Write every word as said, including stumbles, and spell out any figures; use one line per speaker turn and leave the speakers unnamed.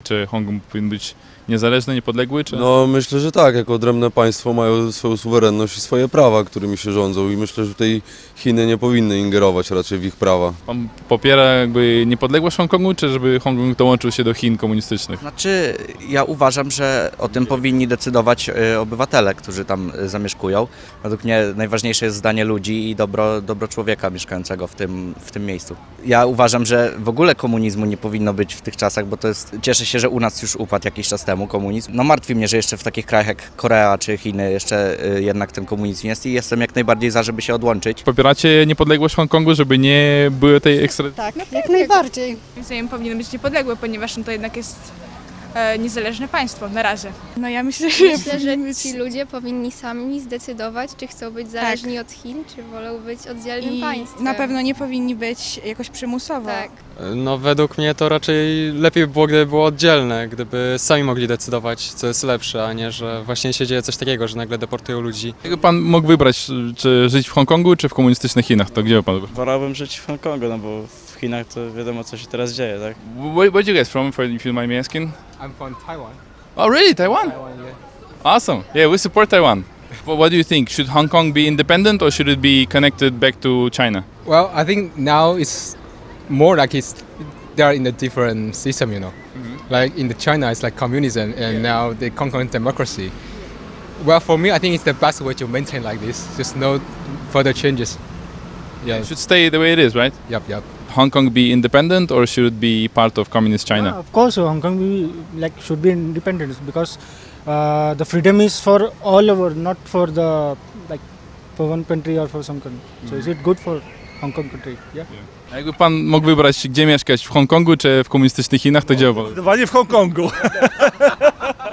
Czy Hongkong powinien być niezależny, niepodległy? Czy...
No myślę, że tak. Jako odrębne państwo mają swoją suwerenność i swoje prawa, którymi się rządzą i myślę, że tutaj Chiny nie powinny ingerować raczej w ich prawa.
Pan popiera jakby niepodległość Hongkongu, czy żeby Hongkong dołączył się do Chin komunistycznych?
Znaczy, ja uważam, że o tym powinni decydować y, obywatele, którzy tam y, zamieszkują. Według mnie najważniejsze jest zdanie ludzi i dobro, dobro człowieka mieszkającego w tym, w tym miejscu. Ja uważam, że w ogóle komunizmu nie powinno być w tych czasach, bo to jest, cieszę się, że u nas już upadł jakiś czas temu komunizm. No martwi mnie, że jeszcze w takich krajach jak Korea czy Chiny jeszcze y, jednak ten komunizm jest i jestem jak najbardziej za, żeby się odłączyć.
Popieracie niepodległość Hongkongu, żeby nie było tej ekstra...
Tak, jak najbardziej.
Moim zdaniem powinno być niepodległe, ponieważ no to jednak jest e, niezależne państwo na razie. No ja myślę, że
Myślę, że ci ludzie powinni sami zdecydować, czy chcą być zależni od Chin, czy wolą być oddzielnym
i
państwem.
na pewno nie powinni być jakoś przymusowo.
Tak.
No według mnie to raczej lepiej by było, gdyby było oddzielne, gdyby sami mogli decydować, co jest lepsze, a nie, że właśnie się dzieje coś takiego, że nagle deportują ludzi.
Jakby pan mógł wybrać, czy żyć w Hongkongu, czy w komunistycznych Chinach, to gdzie by pan wybrał?
Wolałbym żyć w Hongkongu, no bo w Chinach to wiadomo, co się teraz dzieje, tak?
Where, where are you guys from, if you don't mind me asking?
I'm from Taiwan.
Oh really, Taiwan? Awesome. Yeah, we support Taiwan. But what do you think? Should Hong Kong be independent or should it be connected back to China?
Well, I think now it's more like it's they are in a different system, you know. Mm-hmm. Like in the China, it's like communism, and yeah. Now they conquer democracy. Well, for me, I think it's the best way to maintain like this. Just no further changes. Yeah.
It should stay the way it is, right?
Yep, yep.
Hong Kong be independent or should it be part of communist China?
Yeah, of course, Hong Kong be, like should be independent because uh, the freedom is for all over, not for the like for one country or for some country. Mm-hmm. So is it good for Hong Kong country? Yeah.
Yeah. A jakby pan mógł wybrać, gdzie mieszkać, w Hongkongu czy w komunistycznych Chinach, to gdzie by pan?
Zdecydowanie w Hongkongu.